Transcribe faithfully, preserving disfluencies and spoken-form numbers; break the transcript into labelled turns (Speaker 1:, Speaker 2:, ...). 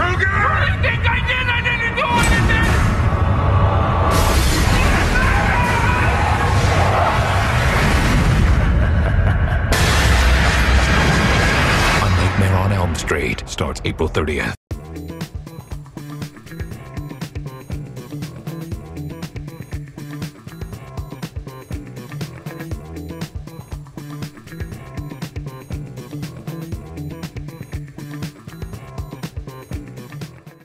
Speaker 1: Kruger!
Speaker 2: What do you think I did? I didn't do anything!
Speaker 3: A Nightmare on Elm Street starts April thirtieth.